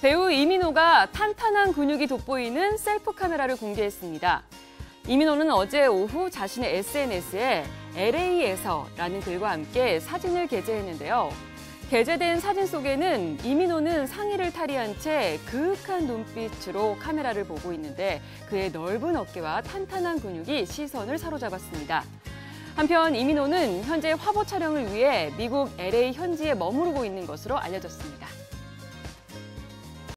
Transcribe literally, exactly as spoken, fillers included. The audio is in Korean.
배우 이민호가 탄탄한 근육이 돋보이는 셀프 카메라를 공개했습니다. 이민호는 어제 오후 자신의 에스엔에스에 엘에이에서라는 글과 함께 사진을 게재했는데요. 게재된 사진 속에는 이민호는 상의를 탈의한 채 그윽한 눈빛으로 카메라를 보고 있는데 그의 넓은 어깨와 탄탄한 근육이 시선을 사로잡았습니다. 한편 이민호는 현재 화보 촬영을 위해 미국 엘에이 현지에 머무르고 있는 것으로 알려졌습니다.